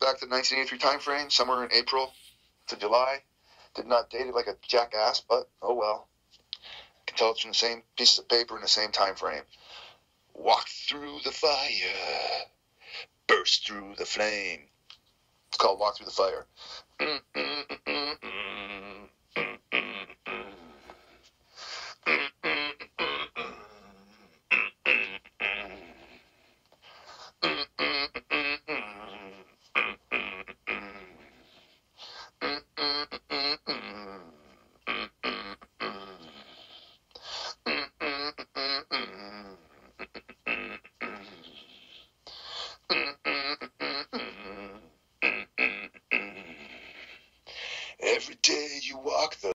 back to the 1983 time frame, somewhere in April to July. Did not date it like a jackass, but oh well. Can tell it's from the same pieces of paper in the same time frame. Walk through the fire, burst through the flame. It's called Walk Through the Fire. Every day you walk the